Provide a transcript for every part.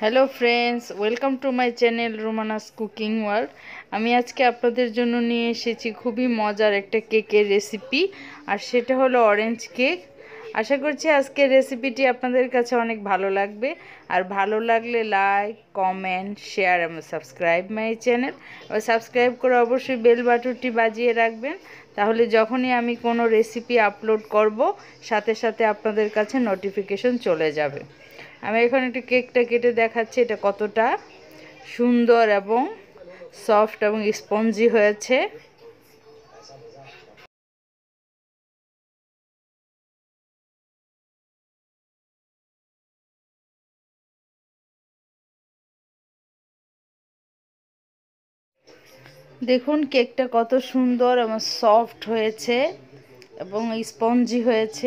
Hello friends, welcome to my channel Romana's cooking world. আমি আজকে আপনাদের জন্য নিয়ে এসেছি খুবই মজার একটা কেকের রেসিপি, আর সেটা হলো অরেঞ্জ কেক। আশা করছি আজকের রেসিপিটি আপনাদের কাছে অনেক ভালো লাগবে। আর ভালো লাগলে লাইক, কমেন্ট, শেয়ার এবং সাবস্ক্রাইব মাই চ্যানেল। আর সাবস্ক্রাইব করে অবশ্যই বেল বাটনটি বাজিয়ে রাখবেন, তাহলে যখনই আমি কোনো রেসিপি আপলোড করব সাথে সাথে আপনাদের কাছে নোটিফিকেশন চলে যাবে। আমি এখন একটু কেকটা কেটে দেখাচ্ছি এটা কতটা সুন্দর এবং সফট এবং স্পঞ্জি হয়েছে। দেখুন কেকটা কত সুন্দর এবং সফট হয়েছে এবং স্পঞ্জি হয়েছে।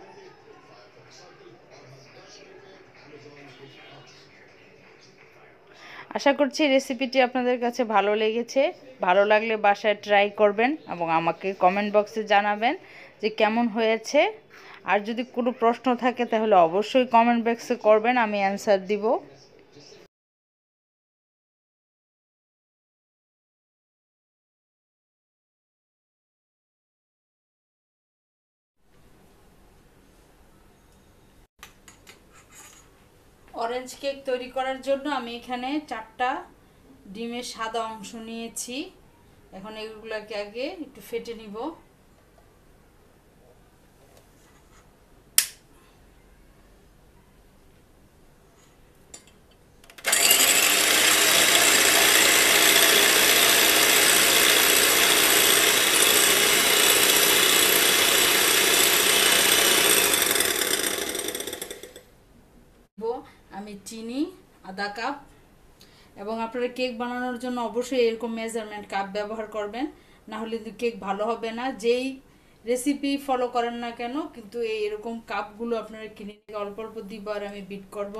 আশা করছি রেসিপিটি আপনাদের কাছে ভালো লেগেছে। ভালো লাগলে বাসায় ট্রাই করবেন এবং আমাকে কমেন্ট বক্সে জানাবেন যে কেমন হয়েছে। আর যদি কোনো প্রশ্ন থাকে তাহলে অবশ্যই কমেন্ট বক্সে করবেন, আমি অ্যান্সার দিব। অরেঞ্জ কেক তৈরি করার জন্য আমি এখানে 4টা ডিমের সাদা অংশ নিয়েছি। এখন এগুলোকে আগে একটু ফেটে নিব। আমি চিনি আধা কাপ, এবং আপনারা কেক বানানোর জন্য অবশ্যই এরকম মেজারমেন্ট কাপ ব্যবহার করবেন, না হলে কেক ভালো হবে না। যেই রেসিপি ফলো করেন না কেন, কিন্তু এরকম কাপগুলো আপনারা কিনে অল্প অল্প দিব। আর আমি বিট করব।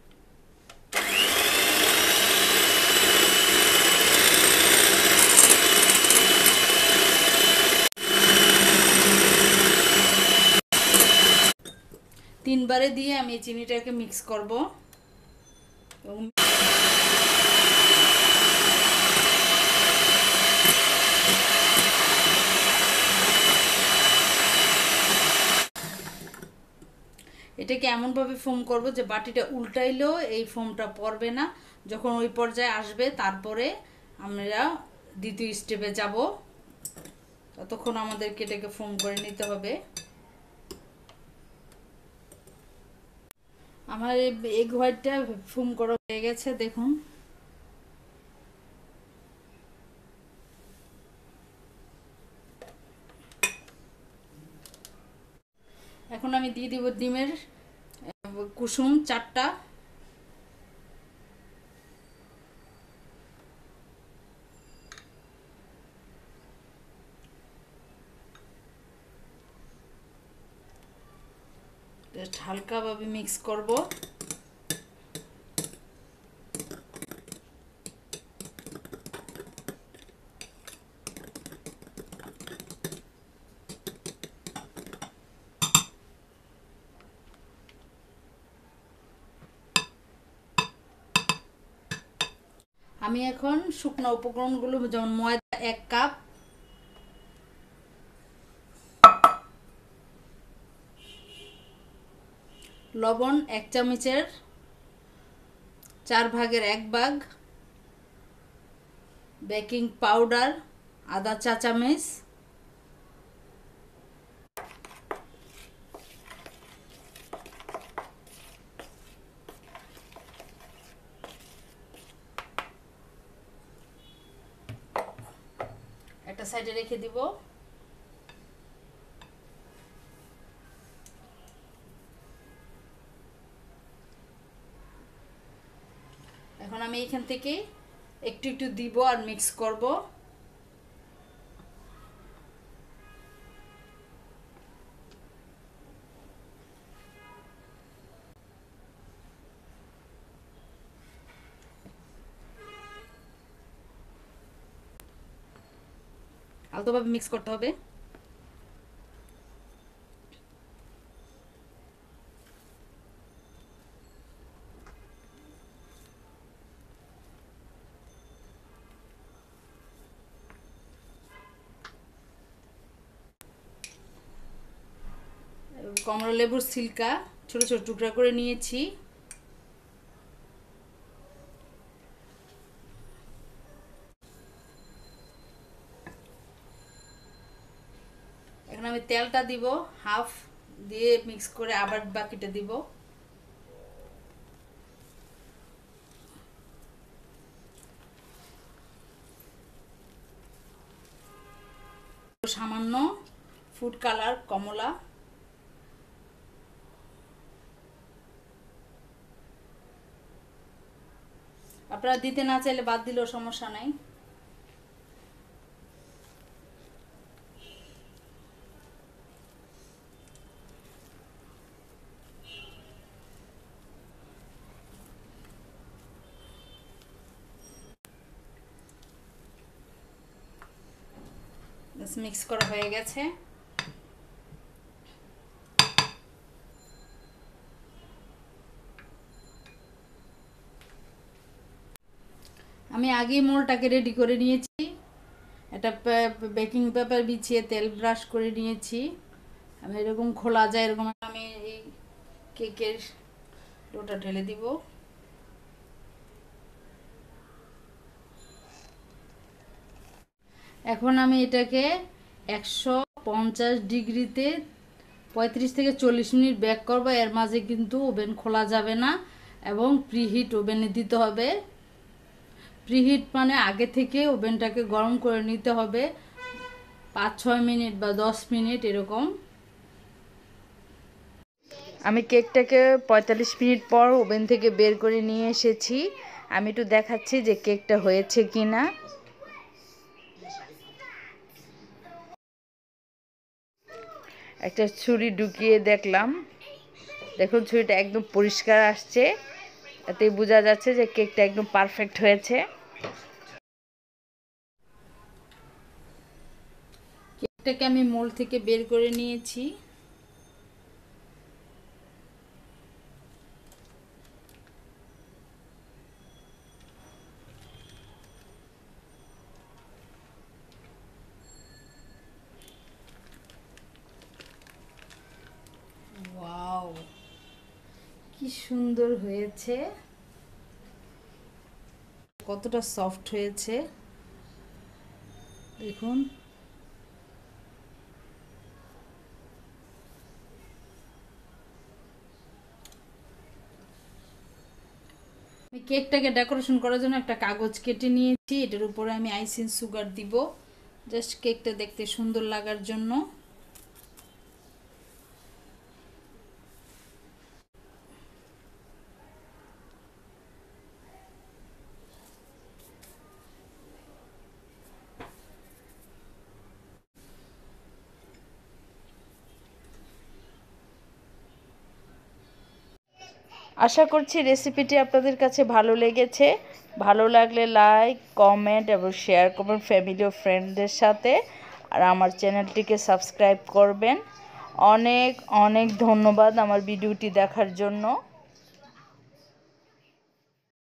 তিনবারে দিয়ে আমি চিনিটাকে মিক্স করব এবং এটাকে এমনভাবে ফোম করব যে বাটিটা উল্টাইলেও এই ফোমটা পড়বে না। যখন ওই পর্যায়ে আসবে তারপরে আমরা দ্বিতীয় স্টেপে যাব। ততক্ষণ আমাদেরকে এটাকে ফোম করে নিতে হবে। আমার এগ হোয়াইটটা ফোম করা হয়ে গেছে, দেখুন। এখন আমি দিয়ে দিব ডিমের কুসুম 4টা। জাস্ট হালকাভাবে মিক্স করব। আমি এখন শুকনো উপকরণগুলো, যেমন ময়দা 1 কাপ, লবণ 1 চামচের 4 ভাগের 1 ভাগ, বেকিং পাউডার আধা চা চামচ, একটা সাইডে রেখে দিব। এখন আমি এখান থেকে একটু একটু দিব আর মিক্স করব। আলতোভাবে মিক্স করতে হবে। কমলা লেবুর সিল্কা ছোট ছোট টুকরা করে নিয়েছি। এখন আমি তেলটা দিব, হাফ দিয়ে মিক্স করে আবার বাকিটা দিব। সামান্য ফুড কালার কমলা, আপনারা দিতে না চাইলে বাদ দিলেও সমস্যা নাই। মিক্স করা হয়ে গেছে। আমি আগেই মোলটাকে রেডি করে নিয়েছি, এটা বেকিং পেপার বিছিয়ে তেল ব্রাশ করে নিয়েছি। আমি এরকম খোলা যায় এরকম আমি এই কেকের ডোটা ঢেলে দিব। এখন আমি এটাকে 150 ডিগ্রিতে 35 থেকে 40 মিনিট বেক করব। এর মাঝে কিন্তু ওভেন খোলা যাবে না এবং প্রিহিট ওভেনে দিতে হবে। প্রিহিট মানে আগে থেকে ওভেনটাকে গরম করে নিতে হবে 5-6 মিনিট বা 10 মিনিট এরকম। আমি কেকটাকে 45 মিনিট পর ওভেন থেকে বের করে নিয়ে এসেছি। আমি একটু দেখাচ্ছি যে কেকটা হয়েছে কিনা। একটা ছুরি ঢুকিয়ে দেখলাম, দেখুন ছুরিটা একদম পরিষ্কার আসছে, এতে বোঝা যাচ্ছে যে কেকটা একদম পারফেক্ট হয়েছে। কেকটাকে আমি মোল্ড থেকে বের করে নিয়েছি। ওয়াও, কি সুন্দর হয়েছে, কতটা সফট হয়েছে দেখুন। আমি কেকটাকে ডেকোরেশন করার জন্য একটা কাগজ কেটে নিয়েছি, এটার উপরে আমি আইসিং সুগার দিব জাস্ট কেকটা দেখতে সুন্দর লাগার জন্য। আশা করছি রেসিপিটি আপনাদের কাছে ভালো লেগেছে। ভালো লাগলে লাইক, কমেন্ট এবং শেয়ার করবেন ফ্যামিলি ও ফ্রেন্ডদের সাথে। আর আমার চ্যানেলটিকে সাবস্ক্রাইব করবেন। অনেক অনেক ধন্যবাদ আমার ভিডিওটি দেখার জন্য।